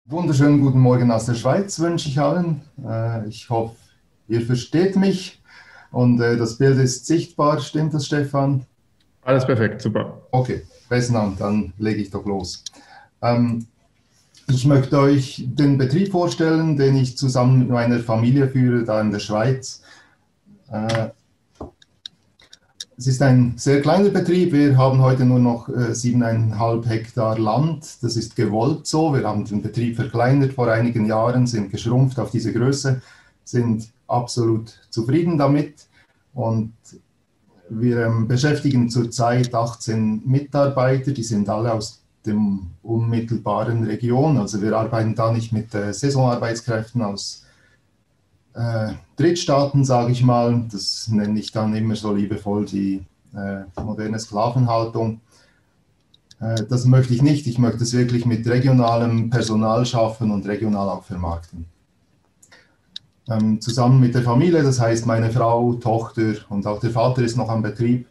Wunderschönen guten Morgen aus der Schweiz wünsche ich allen. Ich hoffe, ihr versteht mich und das Bild ist sichtbar. Stimmt das, Stefan? Alles perfekt, super. Okay, besten Dank, dann lege ich doch los. Ähm, Ich möchte euch den Betrieb vorstellen, den ich zusammen mit meiner Familie führe, da in der Schweiz. Äh, Es ist ein sehr kleiner Betrieb. Wir haben heute nur noch 7,5 Hektar Land. Das ist gewollt so. Wir haben den Betrieb verkleinert vor einigen Jahren, sind geschrumpft auf diese Größe, sind absolut zufrieden damit. Und wir beschäftigen zurzeit 18 Mitarbeiter, die sind alle aus der unmittelbaren Region. Also wir arbeiten da nicht mit Saisonarbeitskräften aus Drittstaaten, sage ich mal. Das nenne ich dann immer so liebevoll die moderne Sklavenhaltung. Das möchte ich nicht. Ich möchte es wirklich mit regionalem Personal schaffen und regional auch vermarkten. Zusammen mit der Familie, das heißt meine Frau, Tochter und auch der Vater ist noch am Betrieb.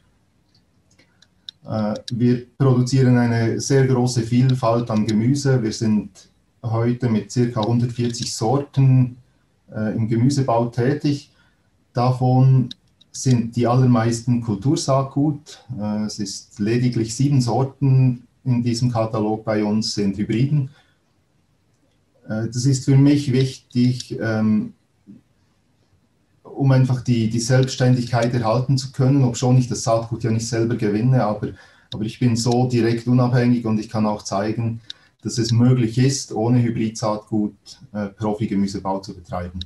Wir produzieren eine sehr große Vielfalt an Gemüse. Wir sind heute mit ca. 140 Sorten im Gemüsebau tätig. Davon sind die allermeisten Kultursaatgut. Es ist lediglich 7 Sorten in diesem Katalog bei uns sind Hybriden. Das ist für mich wichtig, um einfach die Selbstständigkeit erhalten zu können, obschon ich das Saatgut ja nicht selber gewinne, aber ich bin so direkt unabhängig und ich kann auch zeigen, dass es möglich ist, ohne Hybrid-Saatgut Profi-Gemüsebau zu betreiben.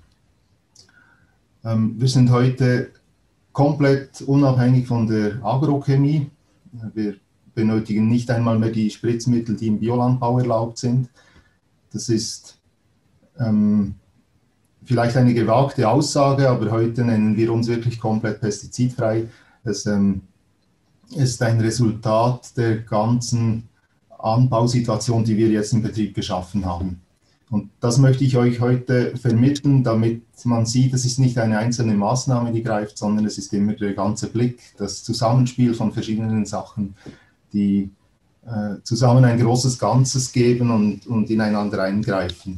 Wir sind heute komplett unabhängig von der Agrochemie. Wir benötigen nicht einmal mehr die Spritzmittel, die im Biolandbau erlaubt sind. Das ist vielleicht eine gewagte Aussage, aber heute nennen wir uns wirklich komplett pestizidfrei. Es ist ein Resultat der ganzen Anbausituation, die wir jetzt im Betrieb geschaffen haben. Und das möchte ich euch heute vermitteln, damit man sieht, es ist nicht eine einzelne Maßnahme, die greift, sondern es ist immer der ganze Blick, das Zusammenspiel von verschiedenen Sachen, die zusammen ein großes Ganzes geben und ineinander eingreifen.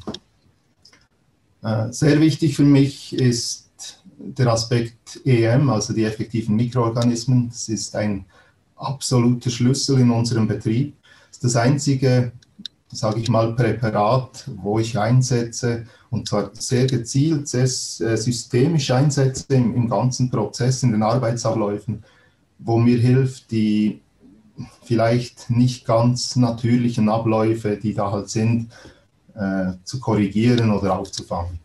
Sehr wichtig für mich ist der Aspekt EM, also die effektiven Mikroorganismen. Das ist ein absoluter Schlüssel in unserem Betrieb. Das ist das einzige, sage ich mal, Präparat, wo ich einsetze, und zwar sehr gezielt, sehr systemisch einsetze im ganzen Prozess, in den Arbeitsabläufen, wo mir hilft, die vielleicht nicht ganz natürlichen Abläufe, die da halt sind, zu korrigieren oder aufzufangen.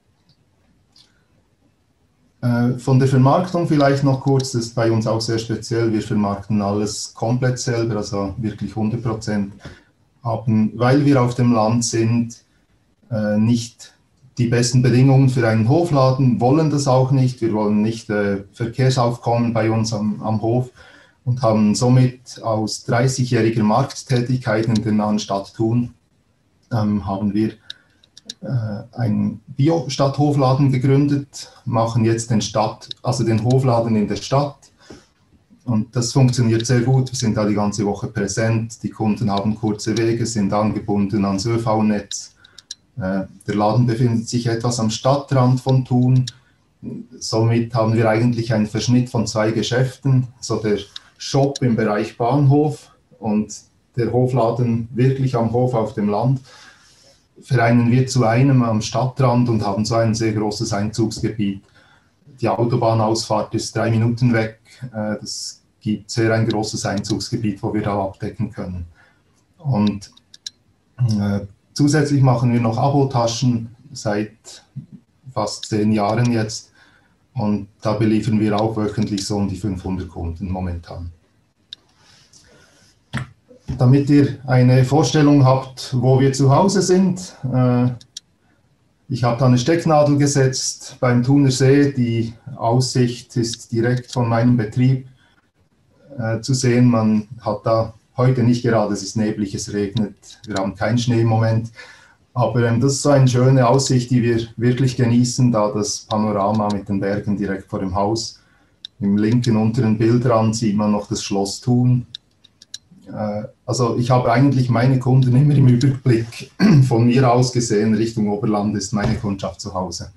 Von der Vermarktung vielleicht noch kurz, das ist bei uns auch sehr speziell, wir vermarkten alles komplett selber, also wirklich 100%, haben, weil wir auf dem Land sind, nicht die besten Bedingungen für einen Hofladen, wollen das auch nicht, wir wollen nicht Verkehrsaufkommen bei uns am Hof und haben somit aus 30-jähriger Markttätigkeit in der nahen Stadt Thun haben wir einen Bio-Stadthofladen gegründet, machen jetzt den Hofladen in der Stadt und das funktioniert sehr gut. Wir sind da die ganze Woche präsent, die Kunden haben kurze Wege, sind angebunden ans ÖV-Netz. Der Laden befindet sich etwas am Stadtrand von Thun, somit haben wir eigentlich einen Verschnitt von 2 Geschäften, so der Shop im Bereich Bahnhof und der Hofladen wirklich am Hof auf dem Land, vereinen wir zu einem am Stadtrand und haben so ein sehr großes Einzugsgebiet. Die Autobahnausfahrt ist 3 Minuten weg. Das gibt sehr ein großes Einzugsgebiet, wo wir da abdecken können. Und zusätzlich machen wir noch Abotaschen seit fast 10 Jahren jetzt. Und da beliefern wir auch wöchentlich so um die 500 Kunden momentan. Damit ihr eine Vorstellung habt, wo wir zu Hause sind. Ich habe da eine Stecknadel gesetzt beim Thuner See. Die Aussicht ist direkt von meinem Betrieb zu sehen. Man hat da heute nicht gerade, es ist neblig, es regnet, wir haben keinen Schnee im Moment. Aber das ist so eine schöne Aussicht, die wir wirklich genießen, da das Panorama mit den Bergen direkt vor dem Haus. Im linken unteren Bildrand sieht man noch das Schloss Thun. Also ich habe eigentlich meine Kunden immer im Überblick. Von mir aus gesehen, Richtung Oberland ist meine Kundschaft zu Hause.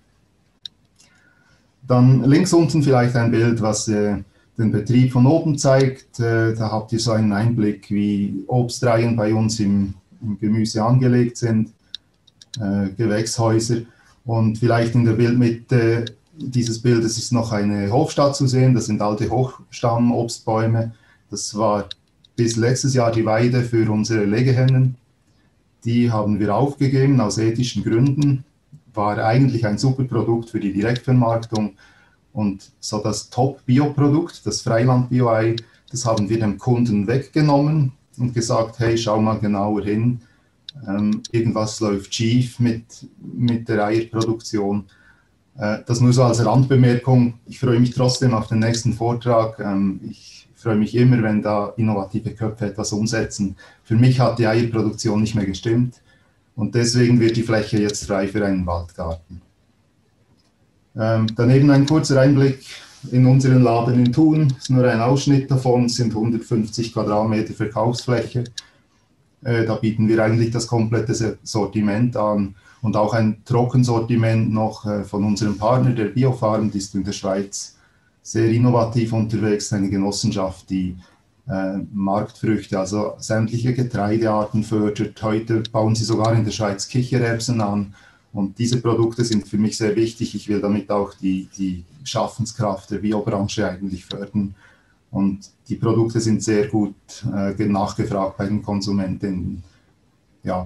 Dann links unten vielleicht ein Bild, was den Betrieb von oben zeigt. Da habt ihr so einen Einblick, wie Obstreihen bei uns im Gemüse angelegt sind, Gewächshäuser. Und vielleicht in der Bildmitte dieses Bildes ist noch eine Hofstatt zu sehen. Das sind alte Hochstammobstbäume. Das war bis letztes Jahr die Weide für unsere Legehennen. Die haben wir aufgegeben aus ethischen Gründen. War eigentlich ein super Produkt für die Direktvermarktung. Und so das Top-Bio-Produkt, das Freiland-Bio-Ei, das haben wir dem Kunden weggenommen und gesagt, hey, schau mal genauer hin, irgendwas läuft schief mit der Eierproduktion. Das nur so als Randbemerkung. Ich freue mich trotzdem auf den nächsten Vortrag. Ich freue mich immer, wenn da innovative Köpfe etwas umsetzen. Für mich hat die Eierproduktion nicht mehr gestimmt und deswegen wird die Fläche jetzt frei für einen Waldgarten. Daneben ein kurzer Einblick in unseren Laden in Thun. Das ist nur ein Ausschnitt davon, es sind 150 Quadratmeter Verkaufsfläche. Da bieten wir eigentlich das komplette Sortiment an und auch ein Trockensortiment noch von unserem Partner, der Biofarm, die ist in der Schweiz sehr innovativ unterwegs, eine Genossenschaft, die Marktfrüchte, also sämtliche Getreidearten fördert. Heute bauen sie sogar in der Schweiz Kichererbsen an. Und diese Produkte sind für mich sehr wichtig. Ich will damit auch die Schaffenskraft der Biobranche eigentlich fördern. Und die Produkte sind sehr gut nachgefragt bei den Konsumenten. Ja.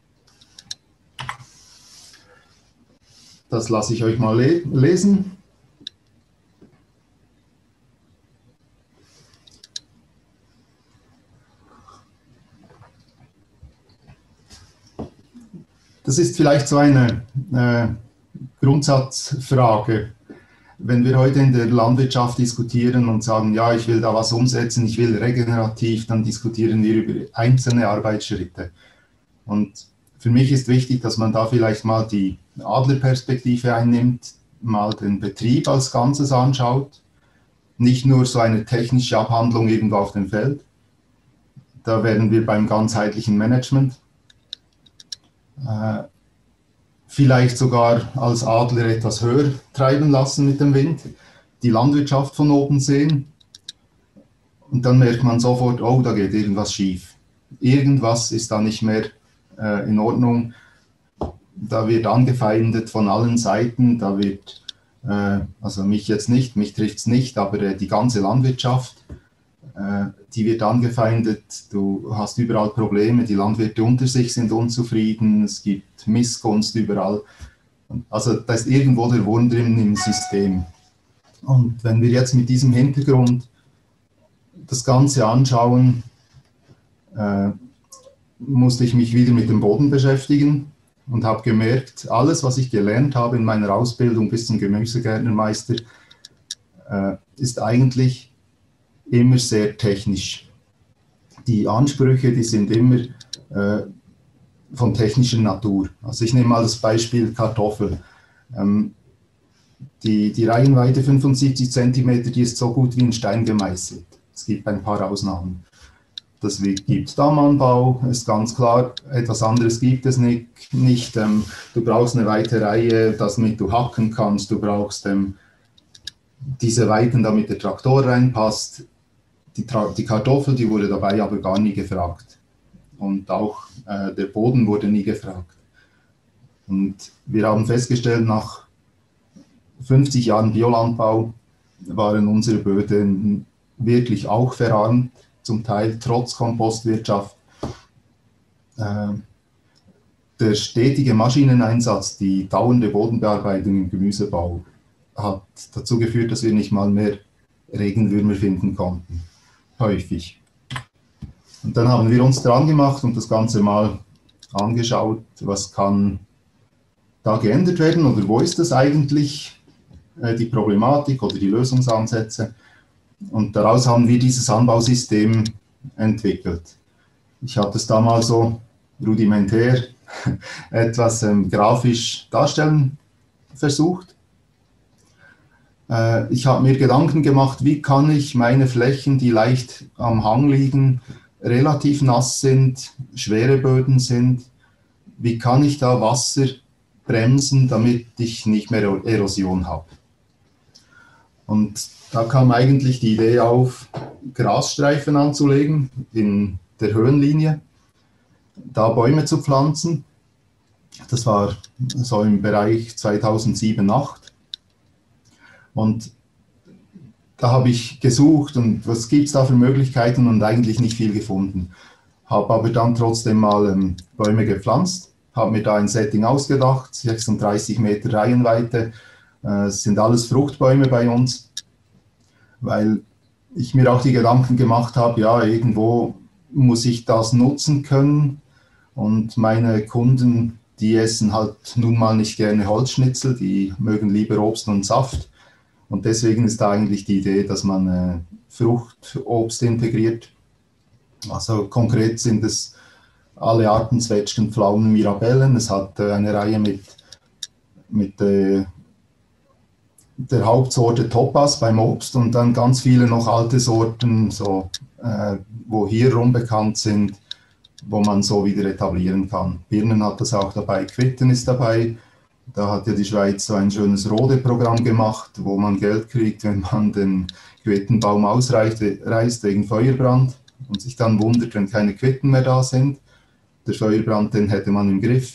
Das lasse ich euch mal lesen. Das ist vielleicht so eine Grundsatzfrage. Wenn wir heute in der Landwirtschaft diskutieren und sagen, ja, ich will da was umsetzen, ich will regenerativ, dann diskutieren wir über einzelne Arbeitsschritte. Und für mich ist wichtig, dass man da vielleicht mal die Adlerperspektive einnimmt, mal den Betrieb als Ganzes anschaut, nicht nur so eine technische Abhandlung irgendwo auf dem Feld. Da wären wir beim ganzheitlichen Management. Vielleicht sogar als Adler etwas höher treiben lassen mit dem Wind, die Landwirtschaft von oben sehen und dann merkt man sofort, oh, da geht irgendwas schief. Irgendwas ist da nicht mehr in Ordnung. Da wird angefeindet von allen Seiten, da wird, also mich jetzt nicht, mich trifft es nicht, aber die ganze Landwirtschaft, die wird angefeindet, du hast überall Probleme, die Landwirte unter sich sind unzufrieden, es gibt Missgunst überall. Also da ist irgendwo der Wurm drin im System. Und wenn wir jetzt mit diesem Hintergrund das Ganze anschauen, musste ich mich wieder mit dem Boden beschäftigen und habe gemerkt, alles, was ich gelernt habe in meiner Ausbildung bis zum Gemüsegärtnermeister, ist eigentlich immer sehr technisch. Die Ansprüche, die sind immer von technischer Natur. Also ich nehme mal das Beispiel Kartoffel. Die Reihenweite 75 cm, die ist so gut wie ein Stein gemeißelt. Es gibt ein paar Ausnahmen. Das gibt Dammanbau, ist ganz klar, etwas anderes gibt es nicht. Du brauchst eine weite Reihe, damit du hacken kannst, du brauchst diese Weiten, damit der Traktor reinpasst. Die Kartoffel, die wurde dabei aber gar nie gefragt. Und auch der Boden wurde nie gefragt. Und wir haben festgestellt, nach 50 Jahren Biolandbau waren unsere Böden wirklich auch verarmt, zum Teil trotz Kompostwirtschaft. Der stetige Maschineneinsatz, die dauernde Bodenbearbeitung im Gemüsebau hat dazu geführt, dass wir nicht mal mehr Regenwürmer finden konnten. Häufig. Und dann haben wir uns dran gemacht und das Ganze mal angeschaut, was kann da geändert werden oder wo ist das eigentlich, die Problematik oder die Lösungsansätze. Und daraus haben wir dieses Anbausystem entwickelt. Ich habe das damals so rudimentär etwas grafisch darstellen versucht. Ich habe mir Gedanken gemacht, wie kann ich meine Flächen, die leicht am Hang liegen, relativ nass sind, schwere Böden sind, wie kann ich da Wasser bremsen, damit ich nicht mehr Erosion habe? Und da kam eigentlich die Idee auf, Grasstreifen anzulegen in der Höhenlinie, da Bäume zu pflanzen. Das war so im Bereich 2007, 2008. Und da habe ich gesucht und was gibt es da für Möglichkeiten und eigentlich nicht viel gefunden. Habe aber dann trotzdem mal Bäume gepflanzt, habe mir da ein Setting ausgedacht, 36 Meter Reihenweite, sind alles Fruchtbäume bei uns, weil ich mir auch die Gedanken gemacht habe, ja, irgendwo muss ich das nutzen können und meine Kunden, die essen halt nun mal nicht gerne Holzschnitzel, die mögen lieber Obst und Saft. Und deswegen ist da eigentlich die Idee, dass man Fruchtobst integriert. Also konkret sind es alle Arten Zwetschgen, Pflaumen, Mirabellen. Es hat eine Reihe mit der Hauptsorte Topaz beim Obst und dann ganz viele noch alte Sorten, so, wo hier rum bekannt sind, wo man so wieder etablieren kann. Birnen hat das auch dabei, Quitten ist dabei. Da hat ja die Schweiz so ein schönes Rode-Programm gemacht, wo man Geld kriegt, wenn man den Quittenbaum ausreißt wegen Feuerbrand und sich dann wundert, wenn keine Quitten mehr da sind. Der Feuerbrand, den hätte man im Griff.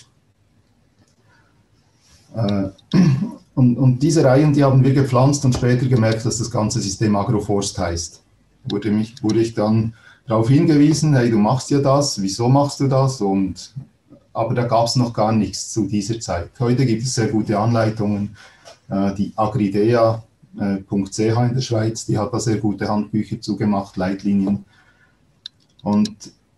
Und diese Reihen, die haben wir gepflanzt und später gemerkt, dass das ganze System Agroforst heißt. Wurde ich dann darauf hingewiesen, hey, du machst ja das, wieso machst du das? Aber da gab es noch gar nichts zu dieser Zeit. Heute gibt es sehr gute Anleitungen. Die agridea.ch in der Schweiz, die hat da sehr gute Handbücher zugemacht, Leitlinien. Und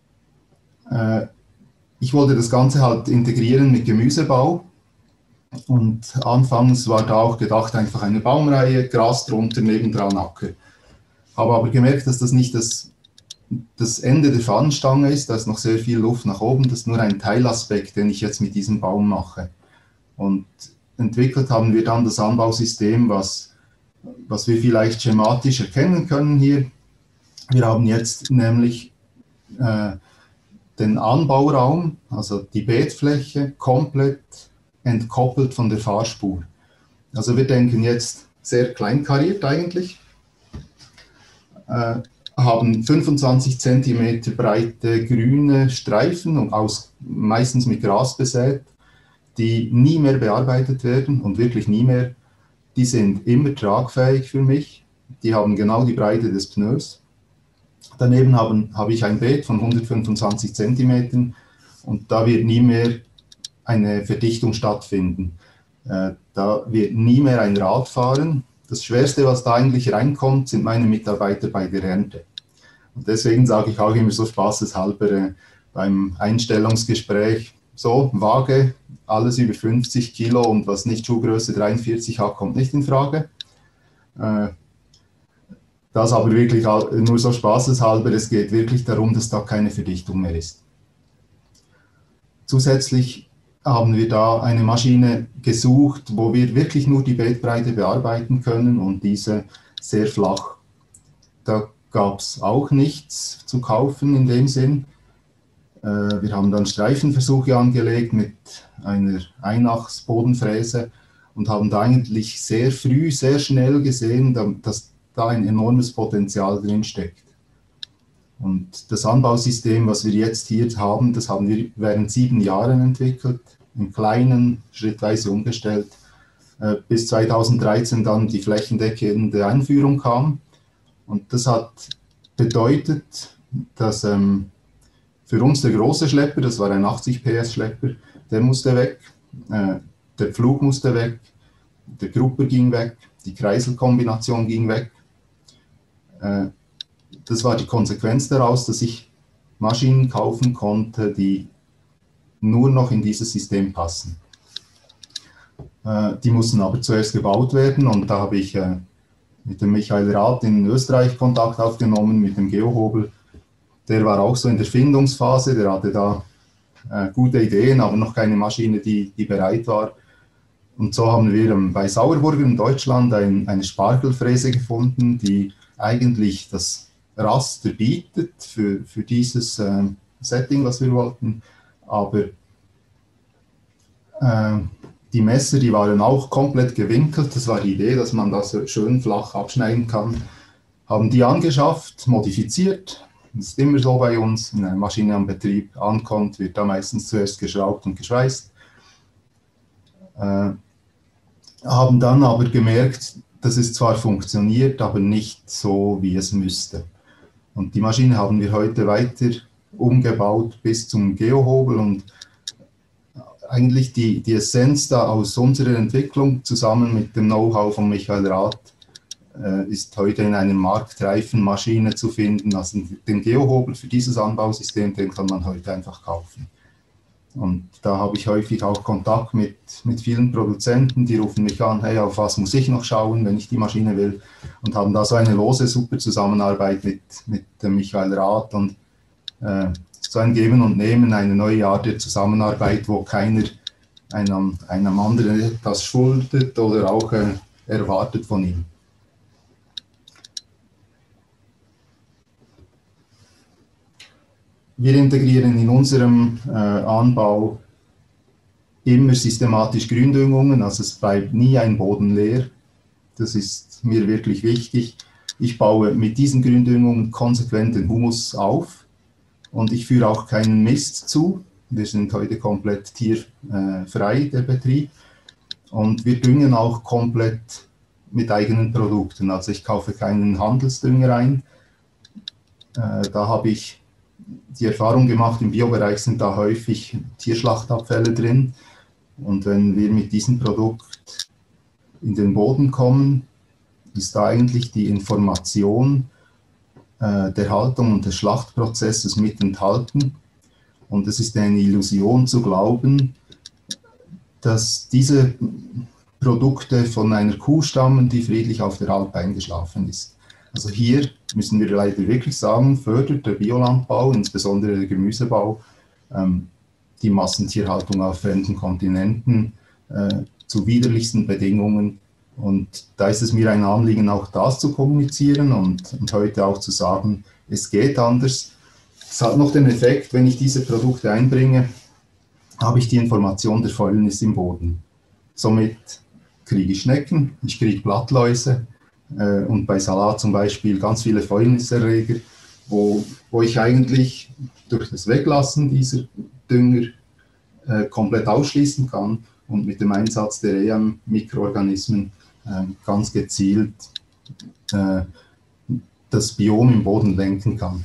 ich wollte das Ganze halt integrieren mit Gemüsebau. Und anfangs war da auch gedacht, einfach eine Baumreihe, Gras drunter, nebendran Acker. Habe aber gemerkt, dass das nicht das Ende der Fahnenstange ist, da ist noch sehr viel Luft nach oben, das ist nur ein Teilaspekt, den ich jetzt mit diesem Baum mache. Und entwickelt haben wir dann das Anbausystem, was wir vielleicht schematisch erkennen können hier. Wir haben jetzt nämlich den Anbauraum, also die Beetfläche, komplett entkoppelt von der Fahrspur. Also wir denken jetzt sehr kleinkariert eigentlich, haben 25 cm breite grüne Streifen und meistens mit Gras besät, die nie mehr bearbeitet werden und wirklich nie mehr. Die sind immer tragfähig für mich. Die haben genau die Breite des Pneus. Daneben habe ich ein Beet von 125 cm und da wird nie mehr eine Verdichtung stattfinden. Da wird nie mehr ein Rad fahren. Das Schwerste, was da eigentlich reinkommt, sind meine Mitarbeiter bei der Ernte. Und deswegen sage ich auch immer so spaßeshalber beim Einstellungsgespräch, so Waage, alles über 50 Kilo und was nicht Schuhgröße 43 hat, kommt nicht in Frage. Das aber wirklich nur so spaßeshalber, es geht wirklich darum, dass da keine Verdichtung mehr ist. Zusätzlich haben wir da eine Maschine gesucht, wo wir wirklich nur die Beetbreite bearbeiten können und diese sehr flach. Da gab es auch nichts zu kaufen in dem Sinn. Wir haben dann Streifenversuche angelegt mit einer Einachs-Bodenfräse und haben da eigentlich sehr früh, sehr schnell gesehen, dass da ein enormes Potenzial drin steckt. Und das Anbausystem, was wir jetzt hier haben, das haben wir während 7 Jahren entwickelt, im Kleinen, schrittweise umgestellt, bis 2013 dann die flächendeckende Einführung kam. Und das hat bedeutet, dass für uns der große Schlepper, das war ein 80 PS Schlepper, der musste weg, der Pflug musste weg, der Grupper ging weg, die Kreiselkombination ging weg. Das war die Konsequenz daraus, dass ich Maschinen kaufen konnte, die nur noch in dieses System passen. Die mussten aber zuerst gebaut werden und da habe ich mit dem Michael Rath in Österreich Kontakt aufgenommen, mit dem Geohobel. Der war auch so in der Findungsphase, der hatte da gute Ideen, aber noch keine Maschine, die bereit war. Und so haben wir bei Sauerburger in Deutschland eine Spargelfräse gefunden, die eigentlich das Raster bietet für dieses Setting, was wir wollten. Aber die Messer, die waren auch komplett gewinkelt. Das war die Idee, dass man das schön flach abschneiden kann. Haben die angeschafft, modifiziert. Das ist immer so bei uns, wenn eine Maschine am Betrieb ankommt, wird da meistens zuerst geschraubt und geschweißt. Haben dann aber gemerkt, dass es zwar funktioniert, aber nicht so, wie es müsste. Und die Maschine haben wir heute weiter umgebaut bis zum Geohobel und eigentlich die Essenz da aus unserer Entwicklung zusammen mit dem Know-how von Michael Rath ist heute in einer marktreifen Maschine zu finden. Also den Geohobel für dieses Anbausystem, den kann man heute einfach kaufen. Und da habe ich häufig auch Kontakt mit vielen Produzenten, die rufen mich an, hey, auf was muss ich noch schauen, wenn ich die Maschine will, und haben da so eine lose, super Zusammenarbeit mit dem Michael Rath und so ein Geben und Nehmen, eine neue Art der Zusammenarbeit, wo keiner einem anderen etwas schuldet oder auch erwartet von ihm. Wir integrieren in unserem Anbau immer systematisch Gründüngungen, also es bleibt nie ein Boden leer. Das ist mir wirklich wichtig. Ich baue mit diesen Gründüngungen konsequent den Humus auf und ich führe auch keinen Mist zu. Wir sind heute komplett tierfrei, der Betrieb. Und wir düngen auch komplett mit eigenen Produkten. Also ich kaufe keinen Handelsdünger ein. Da habe ich die Erfahrung gemacht, im Biobereich sind da häufig Tierschlachtabfälle drin. Und wenn wir mit diesem Produkt in den Boden kommen, ist da eigentlich die Information der Haltung und des Schlachtprozesses mit enthalten. Und es ist eine Illusion zu glauben, dass diese Produkte von einer Kuh stammen, die friedlich auf der Alp eingeschlafen ist. Also hier müssen wir leider wirklich sagen, fördert der Biolandbau, insbesondere der Gemüsebau, die Massentierhaltung auf fremden Kontinenten zu widerlichsten Bedingungen. Und da ist es mir ein Anliegen, auch das zu kommunizieren und heute auch zu sagen, es geht anders. Es hat noch den Effekt, wenn ich diese Produkte einbringe, habe ich die Information der Fäulnis im Boden. Somit kriege ich Schnecken, ich kriege Blattläuse und bei Salat zum Beispiel ganz viele Fäulniserreger, wo ich eigentlich durch das Weglassen dieser Dünger komplett ausschließen kann und mit dem Einsatz der EM-Mikroorganismen ganz gezielt das Biom im Boden lenken kann.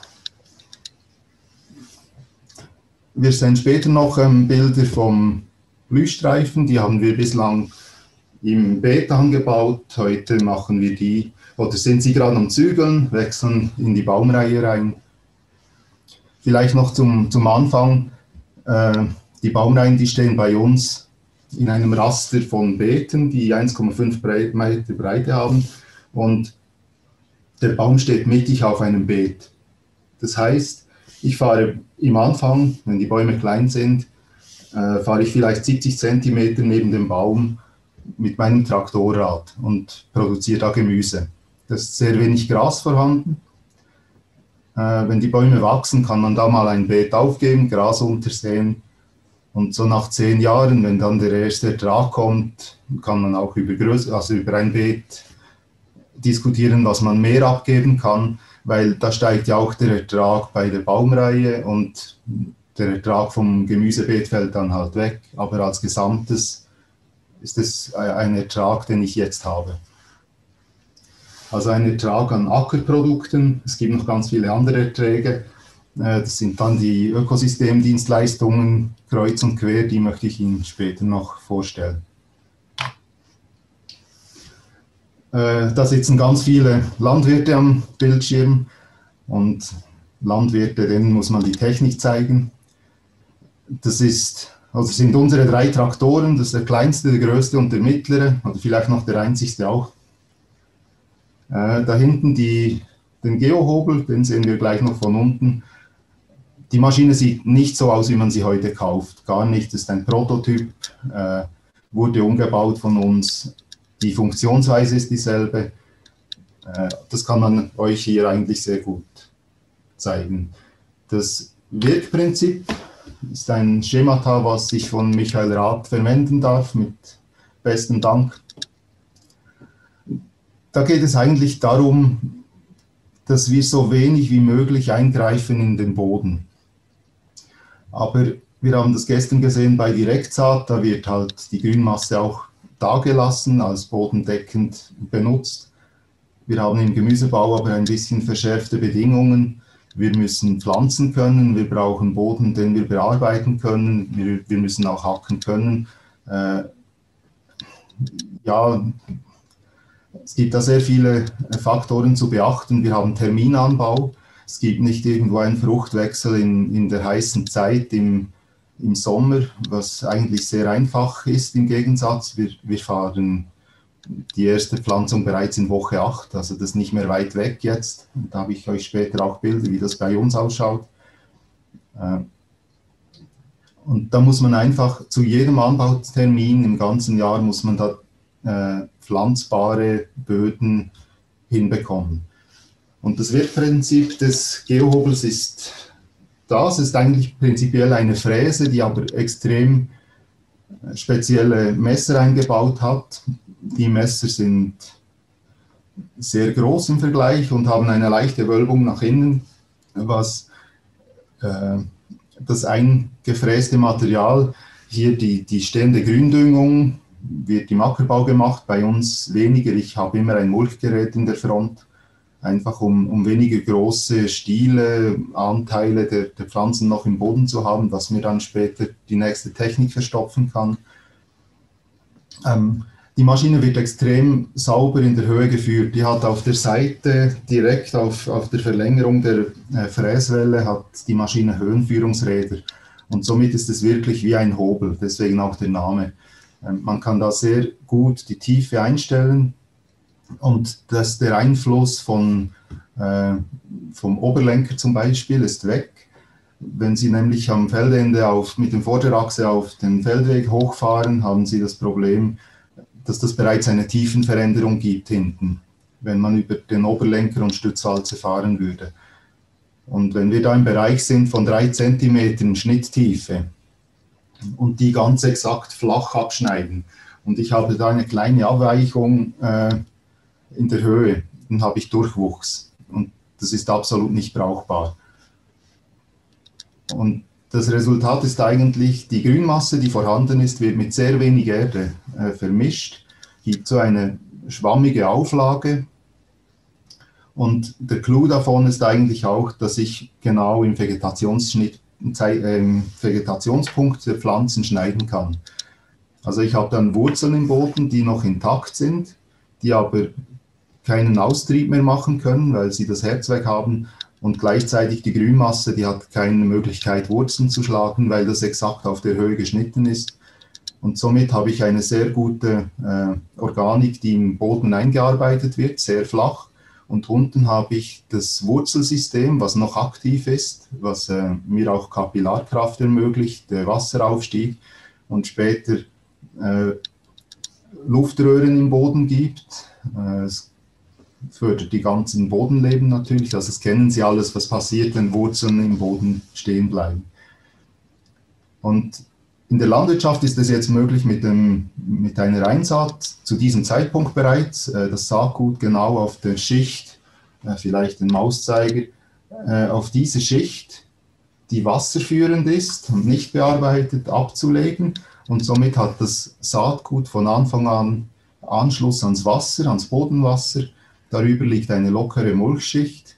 Wir sehen später noch Bilder vom Blühstreifen, die haben wir bislang im Beet angebaut. Heute machen wir die, oder sind sie gerade am Zügeln, wechseln in die Baumreihe rein. Vielleicht noch zum Anfang, die Baumreihen, die stehen bei uns in einem Raster von Beeten, die 1,5 Meter Breite haben und der Baum steht mittig auf einem Beet. Das heißt, ich fahre im Anfang, wenn die Bäume klein sind, fahre ich vielleicht 70 Zentimeter neben dem Baum mit meinem Traktorrad und produziere da Gemüse. Da ist sehr wenig Gras vorhanden. Wenn die Bäume wachsen, kann man da mal ein Beet aufgeben, Gras untersäen. Und so nach 10 Jahren, wenn dann der erste Ertrag kommt, kann man auch über ein Beet diskutieren, was man mehr abgeben kann, weil da steigt ja auch der Ertrag bei der Baumreihe und der Ertrag vom Gemüsebeet fällt dann halt weg. Aber als Gesamtes ist es ein Ertrag, den ich jetzt habe. Also ein Ertrag an Ackerprodukten. Es gibt noch ganz viele andere Erträge. Das sind dann die Ökosystemdienstleistungen kreuz und quer, die möchte ich Ihnen später noch vorstellen. Da sitzen ganz viele Landwirte am Bildschirm und Landwirte, denen muss man die Technik zeigen. Das sind unsere 3 Traktoren, das ist der kleinste, der größte und der mittlere, oder vielleicht noch der einzigste auch. Da hinten den Geohobel, den sehen wir gleich noch von unten. Die Maschine sieht nicht so aus, wie man sie heute kauft, gar nicht. Das ist ein Prototyp, wurde umgebaut von uns. Die Funktionsweise ist dieselbe. Das kann man euch hier eigentlich sehr gut zeigen. Das Wirkprinzip ist ein Schemata, was ich von Michael Rath verwenden darf, mit bestem Dank. Da geht es eigentlich darum, dass wir so wenig wie möglich eingreifen in den Boden. Aber wir haben das gestern gesehen bei Direktsaat, da wird halt die Grünmasse auch dagelassen, als bodendeckend benutzt. Wir haben im Gemüsebau aber ein bisschen verschärfte Bedingungen. Wir müssen pflanzen können, wir brauchen Boden, den wir bearbeiten können, wir müssen auch hacken können. Ja, es gibt da sehr viele Faktoren zu beachten. Wir haben Terminanbau. Es gibt nicht irgendwo einen Fruchtwechsel in der heißen Zeit im Sommer, was eigentlich sehr einfach ist im Gegensatz. Wir fahren die erste Pflanzung bereits in Woche 8, also das ist nicht mehr weit weg jetzt. Und da habe ich euch später auch Bilder, wie das bei uns ausschaut. Und da muss man einfach zu jedem Anbautermin im ganzen Jahr muss man da pflanzbare Böden hinbekommen. Und das Wirkprinzip des Geohobels ist das, ist eigentlich prinzipiell eine Fräse, die aber extrem spezielle Messer eingebaut hat. Die Messer sind sehr groß im Vergleich und haben eine leichte Wölbung nach innen, was das eingefräste Material, hier die stehende Gründüngung, wird im Ackerbau gemacht, bei uns weniger. Ich habe immer ein Mulchgerät in der Front, einfach um weniger große Stiele, Anteile der Pflanzen noch im Boden zu haben, dass mir dann später die nächste Technik verstopfen kann. Die Maschine wird extrem sauber in der Höhe geführt. Die hat auf der Seite, direkt auf der Verlängerung der Fräswelle, hat die Maschine Höhenführungsräder. Und somit ist es wirklich wie ein Hobel, deswegen auch der Name. Man kann da sehr gut die Tiefe einstellen und der Einfluss vom Oberlenker zum Beispiel ist weg. Wenn Sie nämlich am Feldende mit dem Vorderachse auf den Feldweg hochfahren, haben Sie das Problem, dass das bereits eine Tiefenveränderung gibt hinten, wenn man über den Oberlenker und Stützwalze fahren würde. Und wenn wir da im Bereich sind von 3 cm Schnitttiefe und die ganz exakt flach abschneiden und ich habe da eine kleine Abweichung in der Höhe, dann habe ich Durchwuchs und das ist absolut nicht brauchbar. Und das Resultat ist eigentlich, die Grünmasse, die vorhanden ist, wird mit sehr wenig Erde vermischt, gibt so eine schwammige Auflage. Und der Clou davon ist eigentlich auch, dass ich genau im Vegetationspunkt der Pflanzen schneiden kann. Also ich habe dann Wurzeln im Boden, die noch intakt sind, die aber keinen Austrieb mehr machen können, weil sie das Herz weg haben. Und gleichzeitig die Grünmasse, die hat keine Möglichkeit, Wurzeln zu schlagen, weil das exakt auf der Höhe geschnitten ist. Und somit habe ich eine sehr gute Organik, die im Boden eingearbeitet wird, sehr flach. Und unten habe ich das Wurzelsystem, was noch aktiv ist, was mir auch Kapillarkraft ermöglicht, der Wasseraufstieg und später Luftröhren im Boden gibt. Es fördert die ganzen Bodenleben natürlich, also das kennen Sie alles, was passiert, wenn Wurzeln im Boden stehen bleiben. Und in der Landwirtschaft ist es jetzt möglich mit einer Einsaat zu diesem Zeitpunkt bereits, das Saatgut genau auf der Schicht, vielleicht den Mauszeiger, auf diese Schicht, die wasserführend ist und nicht bearbeitet, abzulegen. Und somit hat das Saatgut von Anfang an Anschluss ans Wasser, ans Bodenwasser. Darüber liegt eine lockere Mulchschicht.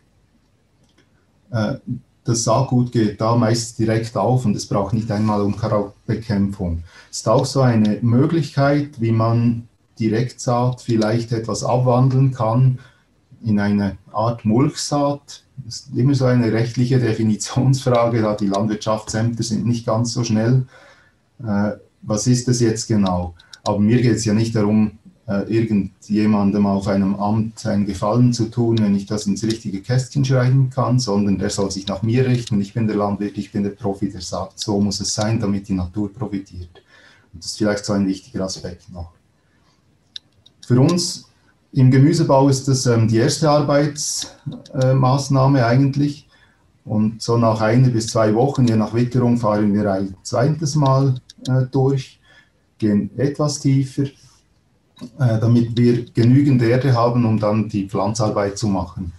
Das Saatgut geht da meist direkt auf und es braucht nicht einmal Unkrautbekämpfung. Es ist auch so eine Möglichkeit, wie man Direktsaat vielleicht etwas abwandeln kann in eine Art Mulchsaat. Das ist immer so eine rechtliche Definitionsfrage, da die Landwirtschaftsämter sind nicht ganz so schnell. Was ist das jetzt genau? Aber mir geht es ja nicht darum, irgendjemandem auf einem Amt einen Gefallen zu tun, wenn ich das ins richtige Kästchen schreiben kann, sondern der soll sich nach mir richten. Ich bin der Landwirt, ich bin der Profi, der sagt, so muss es sein, damit die Natur profitiert. Und das ist vielleicht so ein wichtiger Aspekt noch. Für uns Im Gemüsebau ist das die erste Arbeitsmaßnahme eigentlich. Und so nach 1 bis 2 Wochen, je nach Witterung, fahren wir ein zweites Mal durch, gehen etwas tiefer, damit wir genügend Erde haben, um dann die Pflanzarbeit zu machen.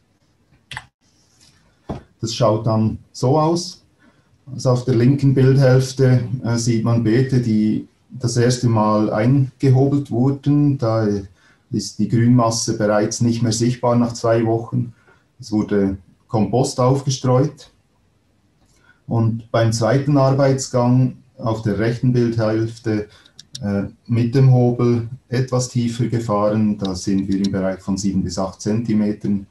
Das schaut dann so aus. Also auf der linken Bildhälfte sieht man Beete, die das erste Mal eingehobelt wurden. Da ist die Grünmasse bereits nicht mehr sichtbar nach 2 Wochen. Es wurde Kompost aufgestreut. Und beim zweiten Arbeitsgang auf der rechten Bildhälfte mit dem Hobel etwas tiefer gefahren. Da sind wir im Bereich von 7 bis 8 Zentimetern.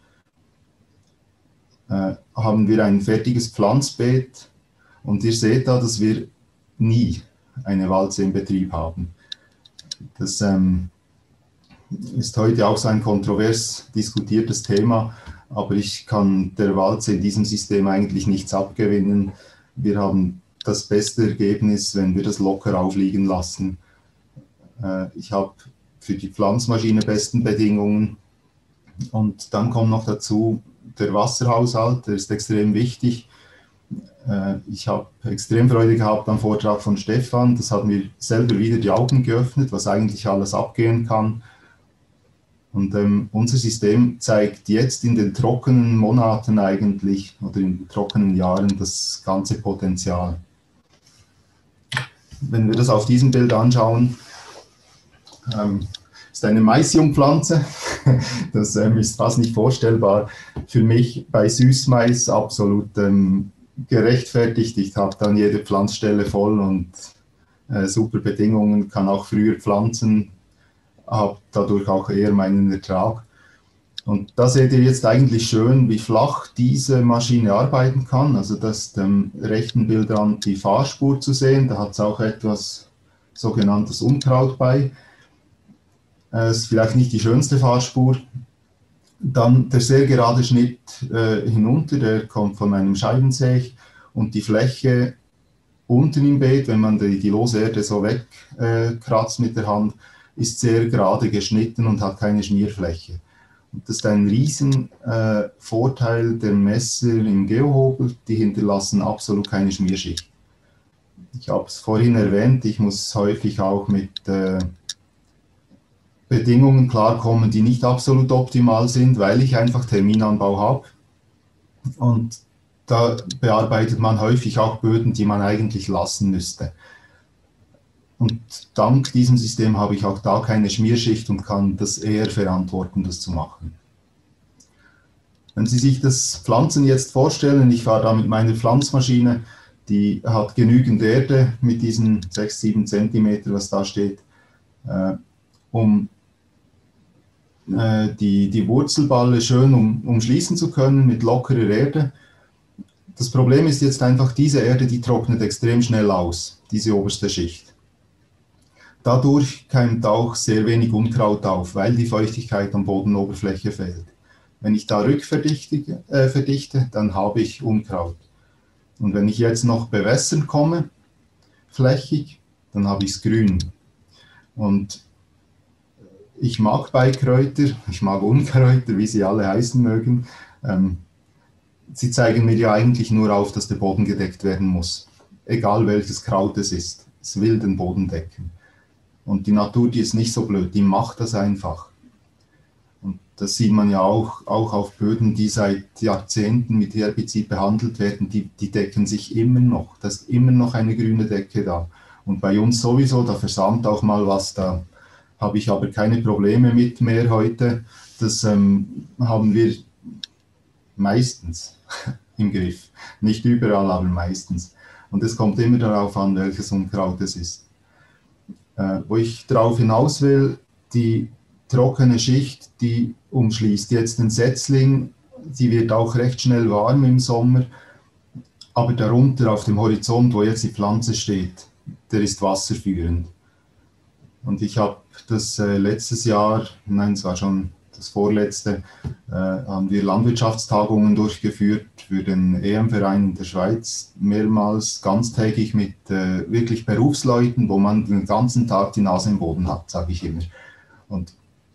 Haben wir ein fertiges Pflanzbeet. Und ihr seht da, dass wir nie eine Walze im Betrieb haben. Das ist heute auch so ein kontrovers diskutiertes Thema, aber ich kann der Walze in diesem System eigentlich nichts abgewinnen. Wir haben das beste Ergebnis, wenn wir das locker aufliegen lassen. Ich habe für die Pflanzmaschine besten Bedingungen und dann kommt noch dazu der Wasserhaushalt, der ist extrem wichtig. Ich habe extrem Freude gehabt am Vortrag von Stefan. Das hat mir selber wieder die Augen geöffnet, was eigentlich alles abgehen kann. Und unser System zeigt jetzt in den trockenen Monaten eigentlich oder in den trockenen Jahren das ganze Potenzial. Wenn wir das auf diesem Bild anschauen, ist eine Maisjungpflanze. Das ist fast nicht vorstellbar. Für mich bei Süßmais absolut gerechtfertigt. Ich habe dann jede Pflanzstelle voll und super Bedingungen, kann auch früher pflanzen, habe dadurch auch eher meinen Ertrag. Und da seht ihr jetzt eigentlich schön, wie flach diese Maschine arbeiten kann. Also das ist dem rechten Bildrand die Fahrspur zu sehen. Da hat es auch etwas sogenanntes Unkraut bei. Ist vielleicht nicht die schönste Fahrspur. Dann der sehr gerade Schnitt hinunter, der kommt von einem Scheibensäg und die Fläche unten im Beet, wenn man die lose Erde so wegkratzt mit der Hand, ist sehr gerade geschnitten und hat keine Schmierfläche. Und das ist ein riesen Vorteil der Messer im Geohobel, die hinterlassen absolut keine Schmierschicht. Ich habe es vorhin erwähnt, ich muss häufig auch mit Bedingungen klarkommen, die nicht absolut optimal sind, weil ich einfach Terminanbau habe. Und da bearbeitet man häufig auch Böden, die man eigentlich lassen müsste. Und dank diesem System habe ich auch da keine Schmierschicht und kann das eher verantworten, das zu machen. Wenn Sie sich das Pflanzen jetzt vorstellen, ich fahre da mit meiner Pflanzmaschine, die hat genügend Erde mit diesen 6, 7 Zentimeter, was da steht, um die Wurzelballe schön umschließen zu können mit lockerer Erde. Das Problem ist jetzt einfach, diese Erde, die trocknet extrem schnell aus, diese oberste Schicht. Dadurch keimt auch sehr wenig Unkraut auf, weil die Feuchtigkeit am Bodenoberfläche fehlt. Wenn ich da verdichte, dann habe ich Unkraut. Und wenn ich jetzt noch bewässern komme, flächig, dann habe ich es grün. Und ich mag Beikräuter, ich mag Unkräuter, wie sie alle heißen mögen. Sie zeigen mir ja eigentlich nur auf, dass der Boden gedeckt werden muss. Egal welches Kraut es ist. Es will den Boden decken. Und die Natur, die ist nicht so blöd, die macht das einfach. Und das sieht man ja auch auf Böden, die seit Jahrzehnten mit Herbizid behandelt werden, die decken sich immer noch. Da ist immer noch eine grüne Decke da. Und bei uns sowieso, da versammelt auch mal was, da habe ich aber keine Probleme mit mehr heute. Das haben wir meistens im Griff. Nicht überall, aber meistens. Und es kommt immer darauf an, welches Unkraut es ist. Wo ich darauf hinaus will, die trockene Schicht, die umschließt jetzt den Setzling, die wird auch recht schnell warm im Sommer, aber darunter auf dem Horizont, wo jetzt die Pflanze steht, der ist wasserführend. Und ich habe das letztes Jahr, nein, es war schon das vorletzte, haben wir Landwirtschaftstagungen durchgeführt für den EM-Verein in der Schweiz, mehrmals ganztägig mit wirklich Berufsleuten, wo man den ganzen Tag die Nase im Boden hat, sage ich immer. Und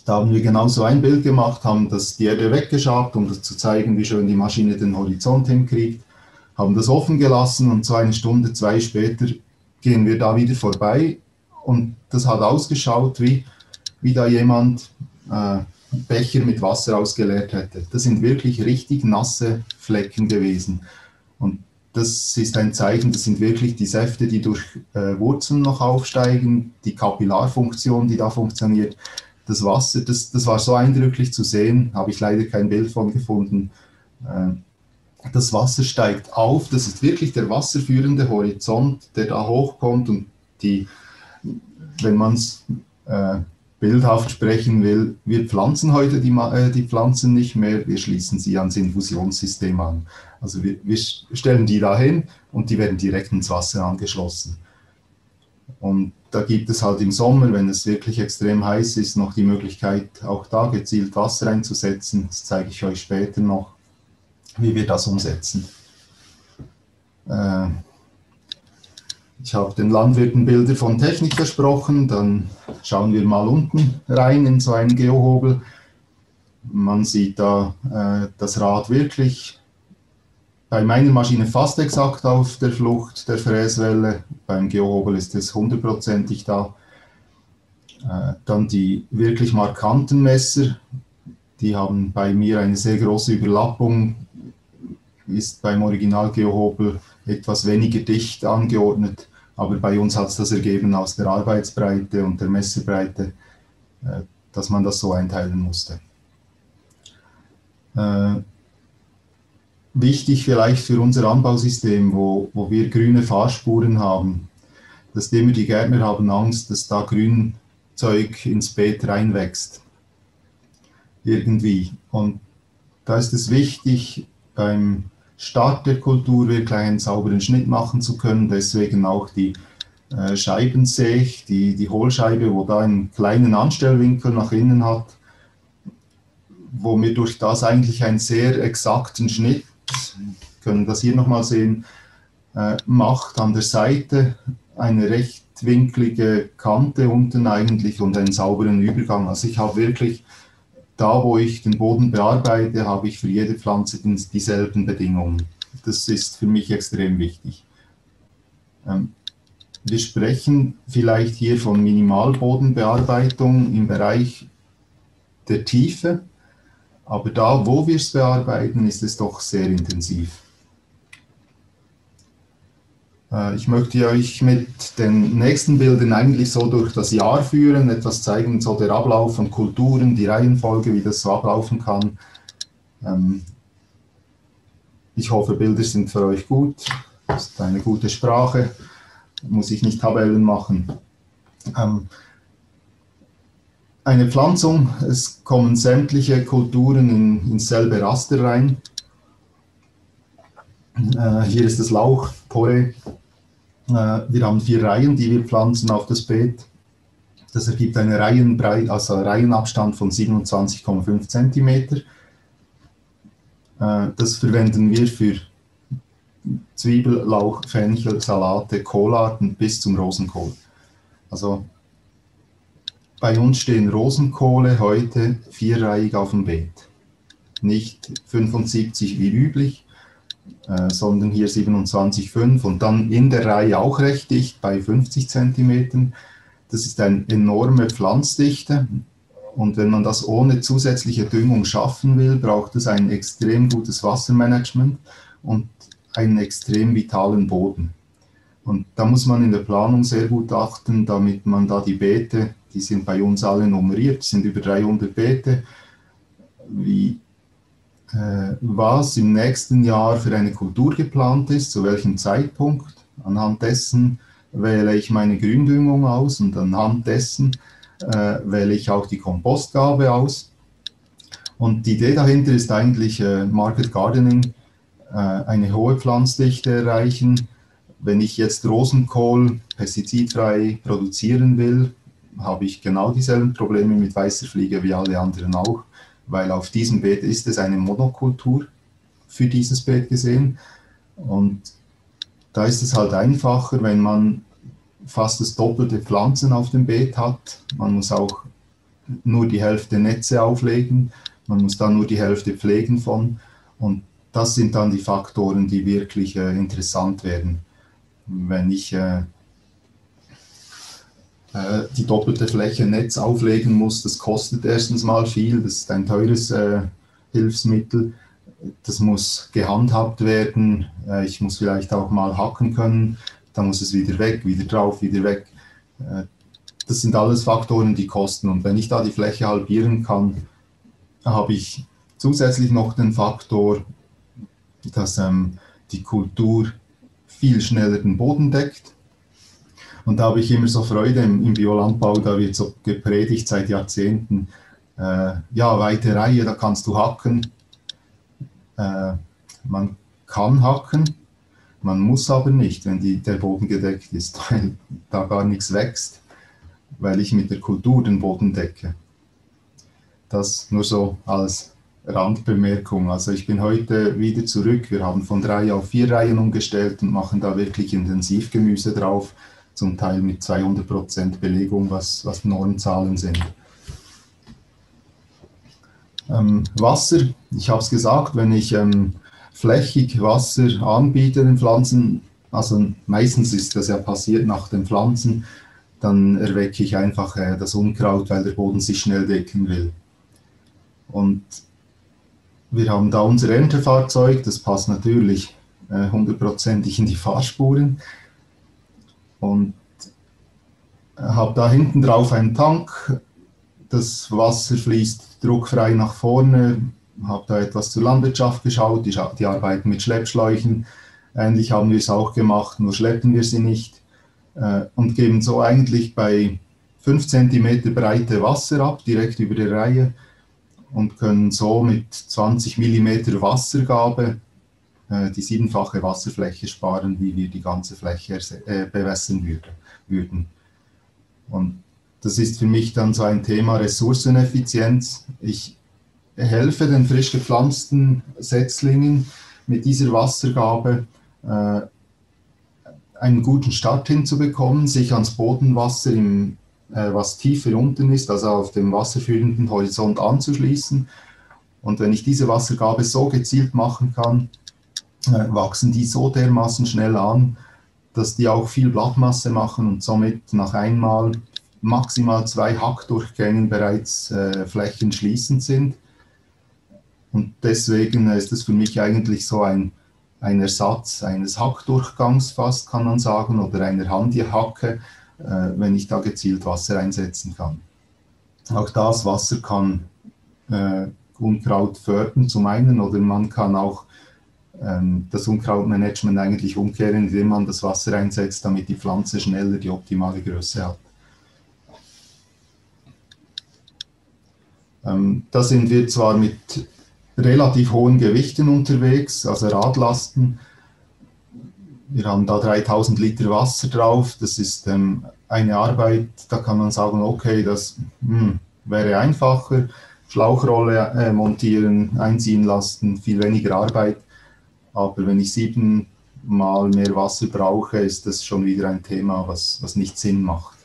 Da haben wir genauso ein Bild gemacht, haben die Erde weggeschabt, um das zu zeigen, wie schön die Maschine den Horizont hinkriegt, haben das offen gelassen und so eine Stunde, zwei später gehen wir da wieder vorbei und das hat ausgeschaut, wie da jemand Becher mit Wasser ausgeleert hätte. Das sind wirklich richtig nasse Flecken gewesen. Und das ist ein Zeichen, das sind wirklich die Säfte, die durch Wurzeln noch aufsteigen, die Kapillarfunktion, die da funktioniert. Das Wasser, das war so eindrücklich zu sehen, habe ich leider kein Bild von gefunden. Das Wasser steigt auf, das ist wirklich der wasserführende Horizont, der da hochkommt und wenn man es bildhaft sprechen will, wir pflanzen heute die Pflanzen nicht mehr, wir schließen sie ans Infusionssystem an. Also wir stellen die dahin und die werden direkt ins Wasser angeschlossen. Und da gibt es halt im Sommer, wenn es wirklich extrem heiß ist, noch die Möglichkeit, auch da gezielt Wasser einzusetzen. Das zeige ich euch später noch, wie wir das umsetzen. Ich habe den Landwirten Bilder von Technik versprochen, dann schauen wir mal unten rein in so einen Geohobel. Man sieht da das Rad wirklich bei meiner Maschine fast exakt auf der Flucht der Fräswelle, beim Geohobel ist es 100%ig da. Dann die wirklich markanten Messer, die haben bei mir eine sehr große Überlappung, ist beim Original Geohobel etwas weniger dicht angeordnet, aber bei uns hat es das ergeben aus der Arbeitsbreite und der Messerbreite, dass man das so einteilen musste. Wichtig vielleicht für unser Anbausystem, wo wir grüne Fahrspuren haben, dass immer die Gärtner haben Angst, dass da Grünzeug ins Beet reinwächst. Irgendwie. Und da ist es wichtig, beim Start der Kultur wirklich einen sauberen Schnitt machen zu können, deswegen auch die Scheibensäg, die Hohlscheibe, wo da einen kleinen Anstellwinkel nach innen hat, wo wir durch das eigentlich einen sehr exakten Schnitt, können das hier nochmal sehen, macht an der Seite eine rechtwinklige Kante unten eigentlich und einen sauberen Übergang. Also ich habe wirklich, da wo ich den Boden bearbeite, habe ich für jede Pflanze dieselben Bedingungen. Das ist für mich extrem wichtig. Wir sprechen vielleicht hier von Minimalbodenbearbeitung im Bereich der Tiefe. Aber da, wo wir es bearbeiten, ist es doch sehr intensiv. Ich möchte euch mit den nächsten Bildern eigentlich so durch das Jahr führen, etwas zeigen, so der Ablauf von Kulturen, die Reihenfolge, wie das so ablaufen kann. Ich hoffe, Bilder sind für euch gut. Das ist eine gute Sprache, muss ich nicht Tabellen machen. Eine Pflanzung, es kommen sämtliche Kulturen ins selbe Raster rein. Hier ist das Lauch, Porree. Wir haben 4 Reihen, die wir pflanzen auf das Beet. Das ergibt eine Reihenabstand von 27,5 cm. Das verwenden wir für Zwiebel, Lauch, Fenchel, Salate, Kohlarten bis zum Rosenkohl. Also bei uns stehen Rosenkohle heute 4-reihig auf dem Beet. Nicht 75 wie üblich, sondern hier 27,5 und dann in der Reihe auch recht dicht bei 50 cm. Das ist eine enorme Pflanzdichte und wenn man das ohne zusätzliche Düngung schaffen will, braucht es ein extrem gutes Wassermanagement und einen extrem vitalen Boden. Und da muss man in der Planung sehr gut achten, damit man da die Beete, die sind bei uns alle nummeriert, sind über 300 Beete, was im nächsten Jahr für eine Kultur geplant ist, zu welchem Zeitpunkt. Anhand dessen wähle ich meine Gründüngung aus und anhand dessen wähle ich auch die Kompostgabe aus. Und die Idee dahinter ist eigentlich Market Gardening, eine hohe Pflanzdichte erreichen. Wenn ich jetzt Rosenkohl pestizidfrei produzieren will, habe ich genau dieselben Probleme mit weißer Fliege wie alle anderen auch, weil auf diesem Beet ist es eine Monokultur für dieses Beet gesehen. Und da ist es halt einfacher, wenn man fast das doppelte Pflanzen auf dem Beet hat. Man muss auch nur die Hälfte Netze auflegen, man muss da nur die Hälfte pflegen von. Und das sind dann die Faktoren, die wirklich interessant werden. Wenn ich die doppelte Fläche Netz auflegen muss, das kostet erstens mal viel, das ist ein teures Hilfsmittel, das muss gehandhabt werden, ich muss vielleicht auch mal hacken können, dann muss es wieder weg, wieder drauf, wieder weg. Das sind alles Faktoren, die kosten, und wenn ich da die Fläche halbieren kann, habe ich zusätzlich noch den Faktor, dass die Kultur viel schneller den Boden deckt. Und da habe ich immer so Freude im Biolandbau, da wird so gepredigt seit Jahrzehnten, ja, weite Reihe, da kannst du hacken. Man kann hacken, man muss aber nicht, wenn der Boden gedeckt ist, weil da gar nichts wächst, weil ich mit der Kultur den Boden decke. Das nur so als Randbemerkung. Also ich bin heute wieder zurück, wir haben von 3 auf 4 Reihen umgestellt und machen da wirklich Intensivgemüse drauf, zum Teil mit 200% Belegung, was Normzahlen sind. Wasser, ich habe es gesagt, wenn ich flächig Wasser anbiete den Pflanzen, also meistens ist das ja passiert nach den Pflanzen, dann erwecke ich einfach das Unkraut, weil der Boden sich schnell decken will. Und wir haben da unser Erntefahrzeug, das passt natürlich 100%ig in die Fahrspuren. Und habe da hinten drauf einen Tank, das Wasser fließt druckfrei nach vorne, habe da etwas zur Landwirtschaft geschaut, die arbeiten mit Schleppschläuchen, ähnlich haben wir es auch gemacht, nur schleppen wir sie nicht, und geben so eigentlich bei 5 cm Breite Wasser ab, direkt über der Reihe, und können so mit 20 mm Wassergabe die 7-fache Wasserfläche sparen, wie wir die ganze Fläche bewässern würden. Und das ist für mich dann so ein Thema Ressourceneffizienz. Ich helfe den frisch gepflanzten Setzlingen mit dieser Wassergabe einen guten Start hinzubekommen, sich ans Bodenwasser, was tiefer unten ist, also auf dem wasserführenden Horizont anzuschließen. Und wenn ich diese Wassergabe so gezielt machen kann, wachsen die so dermaßen schnell an, dass die auch viel Blattmasse machen und somit nach einmal maximal 2 Hackdurchgängen bereits flächenschließend sind. Und deswegen ist es für mich eigentlich so ein Ersatz eines Hackdurchgangs fast, kann man sagen, oder einer Handyhacke, wenn ich da gezielt Wasser einsetzen kann. Auch das Wasser kann Unkraut fördern zum einen, oder man kann auch das Unkrautmanagement eigentlich umkehren, indem man das Wasser einsetzt, damit die Pflanze schneller die optimale Größe hat. Da sind wir zwar mit relativ hohen Gewichten unterwegs, also Radlasten. Wir haben da 3000 Liter Wasser drauf, das ist eine Arbeit, da kann man sagen, okay, das wäre einfacher, Schlauchrolle montieren, einziehen lassen, viel weniger Arbeit. Aber wenn ich 7-mal mehr Wasser brauche, ist das schon wieder ein Thema, was nicht Sinn macht.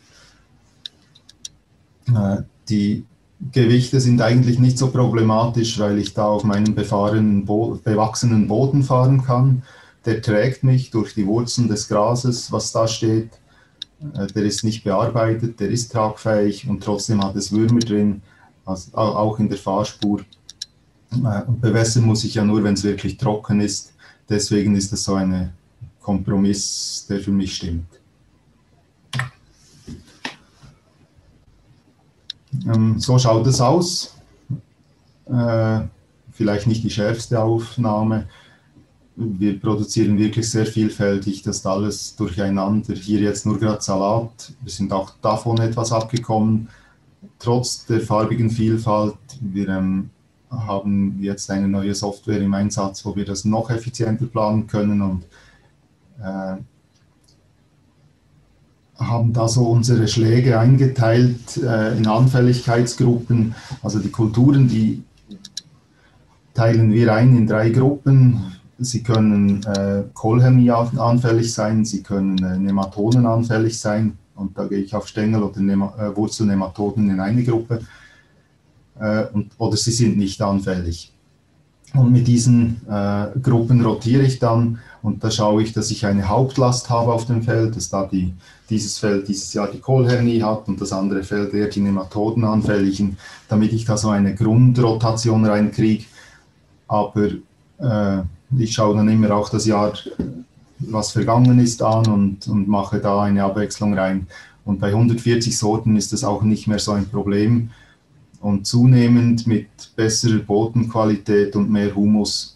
Die Gewichte sind eigentlich nicht so problematisch, weil ich da auf meinem bewachsenen Boden fahren kann. Der trägt mich durch die Wurzeln des Grases, was da steht. Der ist nicht bearbeitet, der ist tragfähig und trotzdem hat es Würmer drin, also auch in der Fahrspur. Und bewässern muss ich ja nur, wenn es wirklich trocken ist. Deswegen ist das so ein Kompromiss, der für mich stimmt. So schaut es aus. Vielleicht nicht die schärfste Aufnahme. Wir produzieren wirklich sehr vielfältig, das alles durcheinander. Hier jetzt nur gerade Salat. Wir sind auch davon etwas abgekommen. Trotz der farbigen Vielfalt, wir haben jetzt eine neue Software im Einsatz, wo wir das noch effizienter planen können und haben da so unsere Schläge eingeteilt in Anfälligkeitsgruppen. Also die Kulturen, die teilen wir ein in 3 Gruppen. Sie können Kohlhämie anfällig sein, sie können Nematoden anfällig sein und da gehe ich auf Stängel- oder Wurzelnematoden in eine Gruppe. oder sie sind nicht anfällig. Und mit diesen Gruppen rotiere ich dann und da schaue ich, dass ich eine Hauptlast habe auf dem Feld, dass da dieses Feld dieses Jahr die Kohlhernie hat und das andere Feld eher die Nematodenanfälligen, damit ich da so eine Grundrotation reinkriege. Aber ich schaue dann immer auch das Jahr, was vergangen ist, an und mache da eine Abwechslung rein. Und bei 140 Sorten ist das auch nicht mehr so ein Problem. Und zunehmend mit besserer Bodenqualität und mehr Humus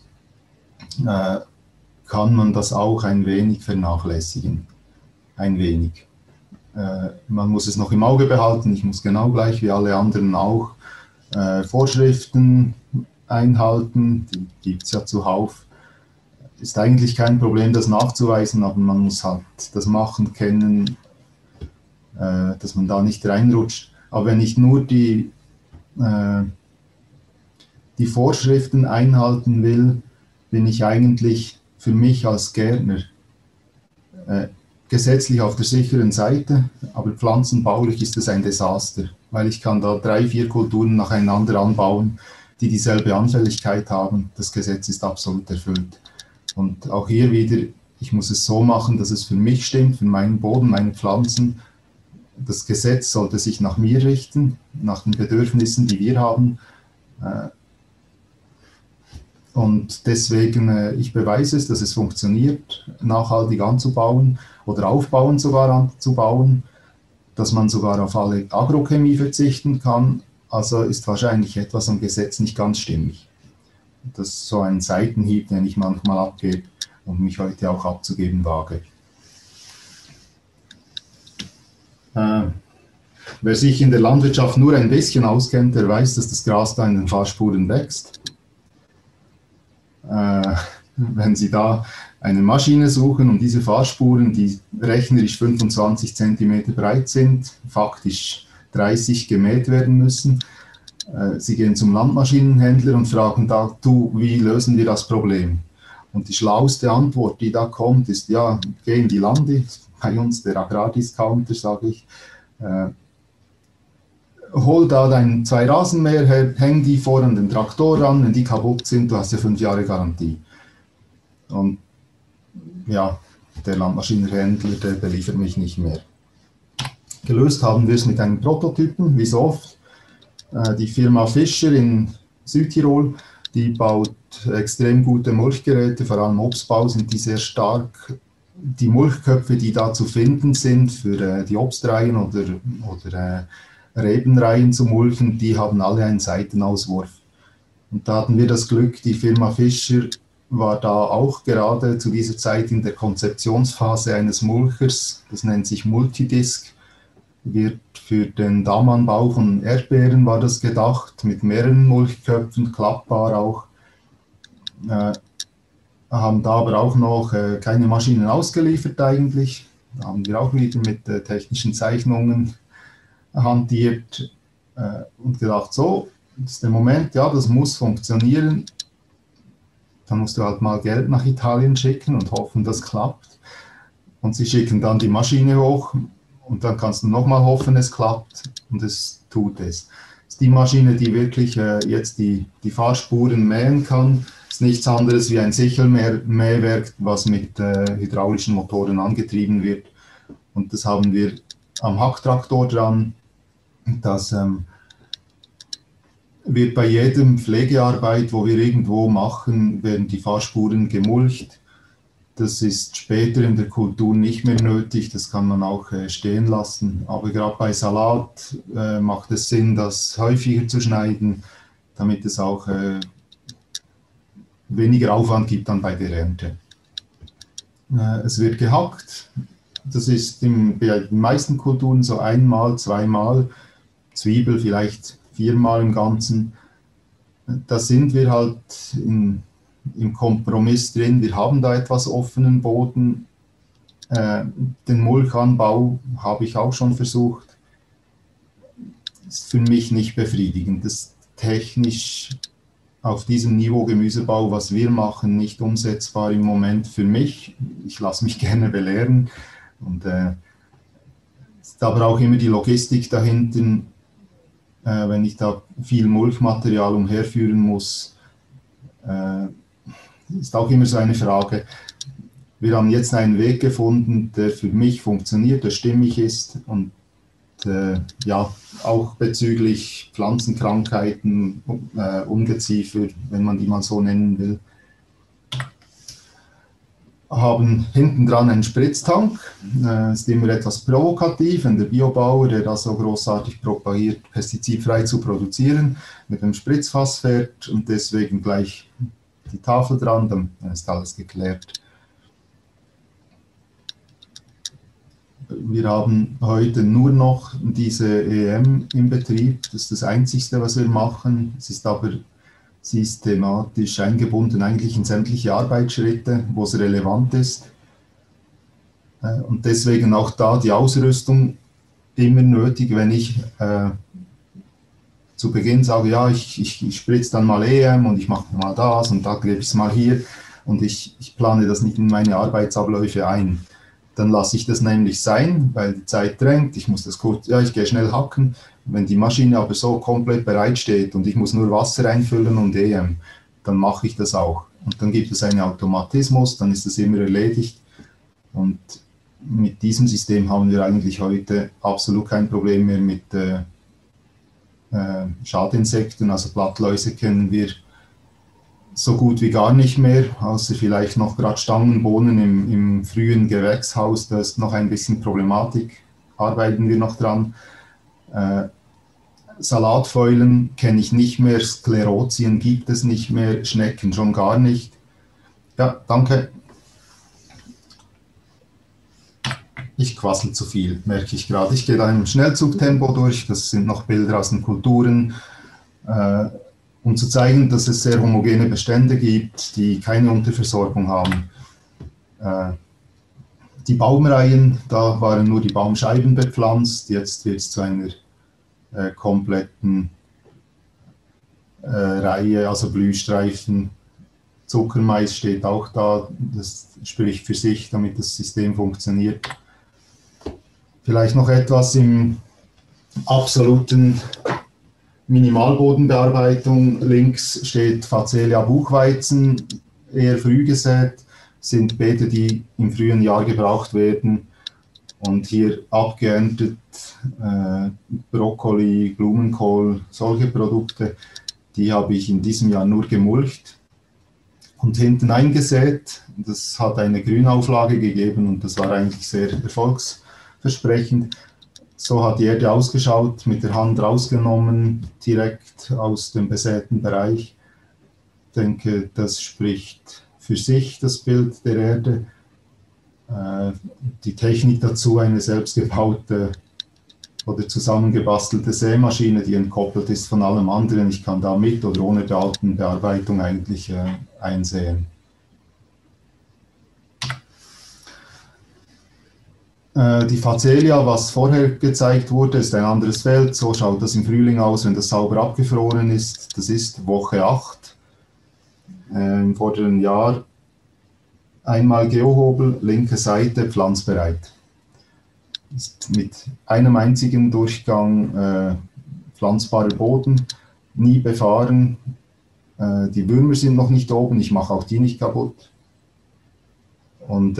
kann man das auch ein wenig vernachlässigen. Ein wenig. Man muss es noch im Auge behalten. Ich muss genau gleich wie alle anderen auch Vorschriften einhalten. Die gibt es ja zuhauf. Ist eigentlich kein Problem, das nachzuweisen, aber man muss halt das Machen kennen, dass man da nicht reinrutscht. Aber wenn ich nur die Vorschriften einhalten will, bin ich eigentlich für mich als Gärtner gesetzlich auf der sicheren Seite, aber pflanzenbaulich ist es ein Desaster, weil ich kann da 3, 4 Kulturen nacheinander anbauen, die dieselbe Anfälligkeit haben. Das Gesetz ist absolut erfüllt. Und auch hier wieder, ich muss es so machen, dass es für mich stimmt, für meinen Boden, meine Pflanzen. Das Gesetz sollte sich nach mir richten, nach den Bedürfnissen, die wir haben. Und deswegen, ich beweise es, dass es funktioniert, nachhaltig anzubauen oder aufbauend sogar anzubauen, dass man sogar auf alle Agrochemie verzichten kann. Also ist wahrscheinlich etwas am Gesetz nicht ganz stimmig. Das ist so ein Seitenhieb, den ich manchmal abgebe und mich heute auch abzugeben wage. Wer sich in der Landwirtschaft nur ein bisschen auskennt, der weiß, dass das Gras da in den Fahrspuren wächst. Wenn Sie da eine Maschine suchen und diese Fahrspuren, die rechnerisch 25 cm breit sind, faktisch 30 gemäht werden müssen, Sie gehen zum Landmaschinenhändler und fragen da, du, wie lösen wir das Problem? Und die schlauste Antwort, die da kommt, ist, ja, geh in die Lande, bei uns der Agrardiscounter, sage ich, hol da deine 2 Rasenmäher, häng die vor an den Traktor ran, wenn die kaputt sind, du hast ja 5 Jahre Garantie. Und ja, der Landmaschinenhändler, der beliefert mich nicht mehr. Gelöst haben wir es mit einem Prototypen, wie so oft. Die Firma Fischer in Südtirol, die baut extrem gute Mulchgeräte, vor allem Obstbau sind die sehr stark. Die Mulchköpfe, die da zu finden sind für die Obstreihen oder Rebenreihen zu mulchen, die haben alle einen Seitenauswurf. Und da hatten wir das Glück, die Firma Fischer war da auch gerade zu dieser Zeit in der Konzeptionsphase eines Mulchers, das nennt sich Multidisc, wird für den Damenbau von Erdbeeren war das gedacht, mit mehreren Mulchköpfen, klappbar auch. Haben da aber auch noch keine Maschinen ausgeliefert eigentlich. Da haben wir auch wieder mit technischen Zeichnungen hantiert und gedacht, so, das ist der Moment, ja, das muss funktionieren. Dann musst du halt mal Geld nach Italien schicken und hoffen, das klappt. Und sie schicken dann die Maschine hoch und dann kannst du nochmal hoffen, es klappt und es tut es. Das ist die Maschine, die wirklich jetzt die Fahrspuren mähen kann. Das ist nichts anderes wie ein Sichelmähwerk, was mit hydraulischen Motoren angetrieben wird. Und das haben wir am Hacktraktor dran. Das wird bei jedem Pflegearbeit, wo wir irgendwo machen, werden die Fahrspuren gemulcht. Das ist später in der Kultur nicht mehr nötig, das kann man auch stehen lassen. Aber gerade bei Salat macht es Sinn, das häufiger zu schneiden, damit es auch weniger Aufwand gibt dann bei der Ernte. Es wird gehackt, das ist bei den meisten Kulturen so einmal, zweimal, Zwiebel vielleicht 4-mal im Ganzen. Da sind wir halt im Kompromiss drin, wir haben da etwas offenen Boden. Den Mulchanbau habe ich auch schon versucht. Ist für mich nicht befriedigend. Das ist technisch auf diesem Niveau Gemüsebau, was wir machen, nicht umsetzbar im Moment für mich. Ich lasse mich gerne belehren. Und ist aber auch immer die Logistik dahinter. wenn ich da viel Mulchmaterial umherführen muss, ist auch immer so eine Frage. Wir haben jetzt einen Weg gefunden, der für mich funktioniert, der stimmig ist und ja, auch bezüglich Pflanzenkrankheiten, Ungeziefer, wenn man die mal so nennen will, haben hinten dran einen Spritztank. Ist immer etwas provokativ, wenn der Biobauer, der da so großartig propagiert, pestizidfrei zu produzieren, mit einem Spritzfass fährt und deswegen gleich die Tafel dran, dann ist alles geklärt. Wir haben heute nur noch diese EM im Betrieb, das ist das Einzige, was wir machen. Es ist aber systematisch eingebunden eigentlich in sämtliche Arbeitsschritte, wo es relevant ist. Und deswegen auch da die Ausrüstung immer nötig, wenn ich zu Beginn sage, ja, ich spritze dann mal EM und ich mache mal das und da gebe ich es mal hier und ich plane das nicht in meine Arbeitsabläufe ein. Dann lasse ich das nämlich sein, weil die Zeit drängt, ich muss das kurz, ja, ich gehe schnell hacken. Wenn die Maschine aber so komplett bereit steht und ich muss nur Wasser einfüllen und EM, dann mache ich das auch. Und dann gibt es einen Automatismus, dann ist das immer erledigt. Und mit diesem System haben wir eigentlich heute absolut kein Problem mehr mit Schadinsekten, also Blattläuse kennen wir so gut wie gar nicht mehr, außer vielleicht noch gerade Stangenbohnen im frühen Gewächshaus, da ist noch ein bisschen Problematik, arbeiten wir noch dran. Salatfäulen kenne ich nicht mehr, Sklerotien gibt es nicht mehr, Schnecken schon gar nicht. Ja, danke. Ich quassel zu viel, merke ich gerade. Ich gehe da im Schnellzugtempo durch, das sind noch Bilder aus den Kulturen. Um zu zeigen, dass es sehr homogene Bestände gibt, die keine Unterversorgung haben. Die Baumreihen, da waren nur die Baumscheiben bepflanzt, jetzt wird es zu einer kompletten Reihe, also Blühstreifen. Zuckermais steht auch da, das spricht für sich, damit das System funktioniert. Vielleicht noch etwas im absoluten Minimalbodenbearbeitung. Links steht Phacelia Buchweizen, eher früh gesät, sind Beete, die im frühen Jahr gebraucht werden. Und hier abgeerntet Brokkoli, Blumenkohl, solche Produkte, die habe ich in diesem Jahr nur gemulcht und hinten eingesät. Das hat eine Grünauflage gegeben und das war eigentlich sehr erfolgsversprechend. So hat die Erde ausgeschaut, mit der Hand rausgenommen, direkt aus dem besäten Bereich. Ich denke, das spricht für sich, das Bild der Erde. Die Technik dazu, eine selbstgebaute oder zusammengebastelte Sämaschine, die entkoppelt ist von allem anderen. Ich kann da mit oder ohne Datenbearbeitung eigentlich einsehen. Die Phacelia, was vorher gezeigt wurde, ist ein anderes Feld. So schaut das im Frühling aus, wenn das sauber abgefroren ist. Das ist Woche 8 im vorderen Jahr. Einmal Geohobel, linke Seite, pflanzbereit. Ist mit einem einzigen Durchgang pflanzbarer Boden, nie befahren. Die Würmer sind noch nicht oben, ich mache auch die nicht kaputt. Und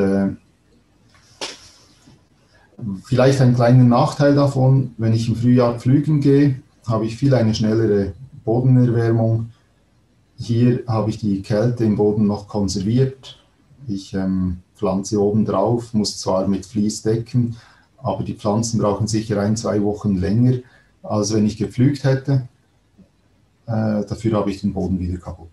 vielleicht ein kleiner Nachteil davon, wenn ich im Frühjahr pflügen gehe, habe ich viel eine schnellere Bodenerwärmung. Hier habe ich die Kälte im Boden noch konserviert. Ich pflanze oben drauf, muss zwar mit Vlies decken, aber die Pflanzen brauchen sicher 1-2 Wochen länger, als wenn ich gepflügt hätte. Dafür habe ich den Boden wieder kaputt.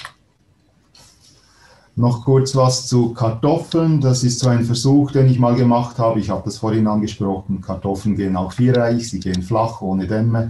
Noch kurz was zu Kartoffeln. Das ist so ein Versuch, den ich mal gemacht habe. Ich habe das vorhin angesprochen. Kartoffeln gehen auch vierreich, sie gehen flach, ohne Dämme.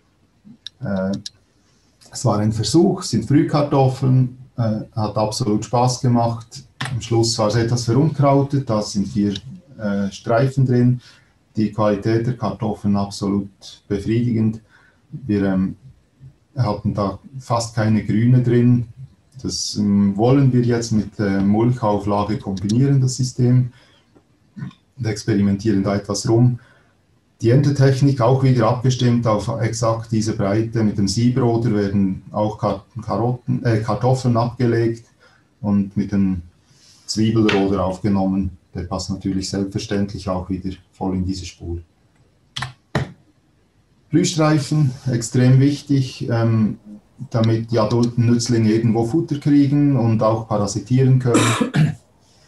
Es war ein Versuch, sind Frühkartoffeln, hat absolut Spaß gemacht. Am Schluss war es etwas verunkrautet, da sind 4 Streifen drin. Die Qualität der Kartoffeln absolut befriedigend. Wir hatten da fast keine Grüne drin. Das wollen wir jetzt mit Mulchauflage kombinieren, das System. Wir experimentieren da etwas rum. Die Erntetechnik auch wieder abgestimmt auf exakt diese Breite. Mit dem Siebroder werden auch Kartoffeln abgelegt und mit dem Zwiebelroder aufgenommen. Der passt natürlich selbstverständlich auch wieder voll in diese Spur. Blühstreifen, extrem wichtig, damit die adulten Nützlinge irgendwo Futter kriegen und auch parasitieren können.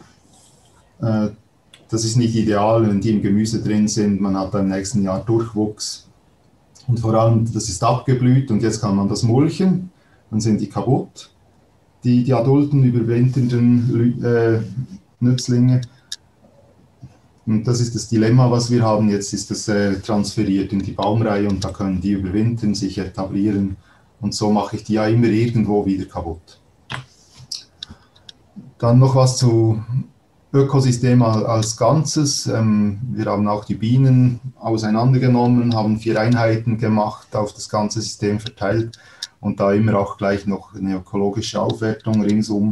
Das ist nicht ideal, wenn die im Gemüse drin sind. Man hat im nächsten Jahr Durchwuchs. Und vor allem, das ist abgeblüht und jetzt kann man das mulchen. Dann sind die kaputt. Die adulten, überwinternden Nützlinge. Und das ist das Dilemma, was wir haben. Jetzt ist das transferiert in die Baumreihe und da können die überwintern, sich etablieren. Und so mache ich die ja immer irgendwo wieder kaputt. Dann noch was zu Ökosystem als Ganzes. Wir haben auch die Bienen auseinandergenommen, haben 4 Einheiten gemacht, auf das ganze System verteilt und da immer auch gleich noch eine ökologische Aufwertung ringsum.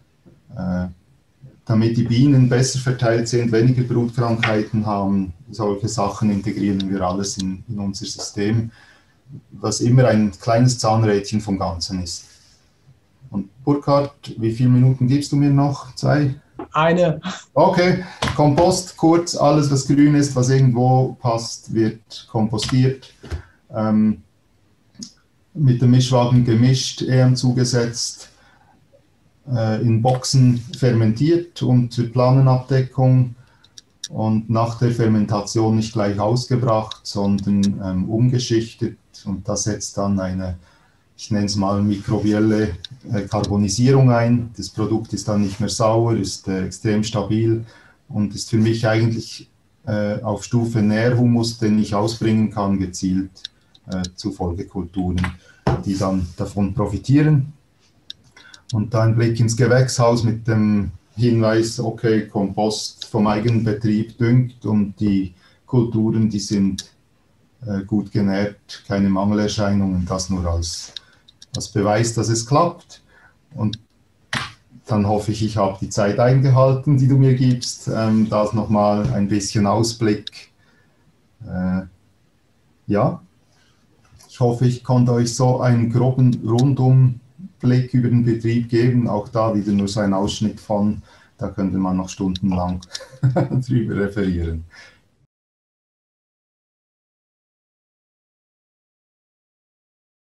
Damit die Bienen besser verteilt sind, weniger Brutkrankheiten haben, solche Sachen integrieren wir alles in unser System, was immer ein kleines Zahnrädchen vom Ganzen ist. Und Burkhard, wie viele Minuten gibst du mir noch? 2? Eine. Okay, Kompost, kurz, alles was grün ist, was irgendwo passt, wird kompostiert. Mit dem Mischwagen gemischt, zugesetzt, in Boxen fermentiert und zur Planenabdeckung und nach der Fermentation nicht gleich ausgebracht, sondern umgeschichtet und das setzt dann eine, ich nenne es mal mikrobielle Karbonisierung ein. Das Produkt ist dann nicht mehr sauer, ist extrem stabil und ist für mich eigentlich auf Stufe Nährhumus, den ich ausbringen kann, gezielt zu Folgekulturen, die dann davon profitieren. Und da ein Blick ins Gewächshaus mit dem Hinweis, okay, Kompost vom eigenen Betrieb düngt und die Kulturen, die sind gut genährt, keine Mangelerscheinungen, das nur als Beweis, dass es klappt. Und dann hoffe ich, ich habe die Zeit eingehalten, die du mir gibst. Das nochmal ein bisschen Ausblick. Ja, ich hoffe, ich konnte euch so einen groben Rundumblick über den Betrieb geben. Auch da wieder nur so ein Ausschnitt von, da könnte man noch stundenlang drüber referieren.